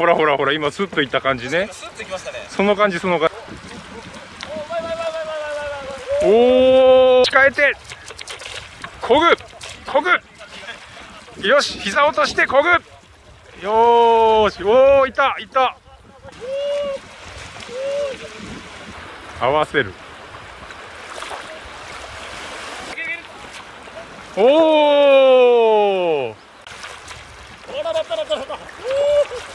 ほらほらほら、今スッといった感じね。 スッといきましたね。 その感じ、その感じ。おお、控えてこぐこぐ、よし、膝落としてこぐ、よーし、おお、いったいった、合わせる、おお、